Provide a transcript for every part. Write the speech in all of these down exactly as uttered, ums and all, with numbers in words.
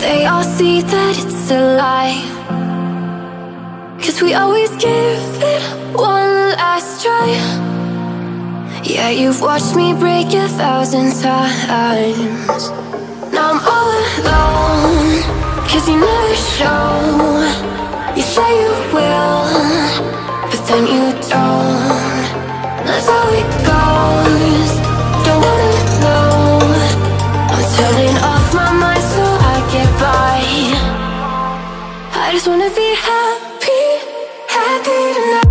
they all see that it's a lie. Cause we always give it one last try. Yeah, you've watched me break a thousand times. Now I'm all alone, cause you never show. You say you will, but then you don't. That's how it goes, don't wanna know. I'm turning off my mind so I get by. I just wanna be happy, happy tonight.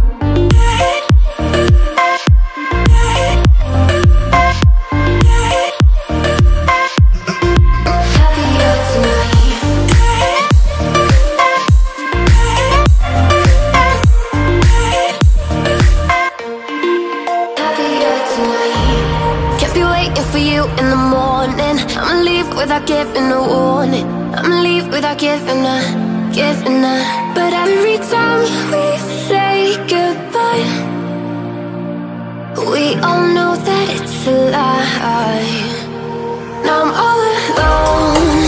Without giving a warning, I'ma leave without giving a, giving a. But every time we say goodbye, we all know that it's a lie. Now I'm all alone,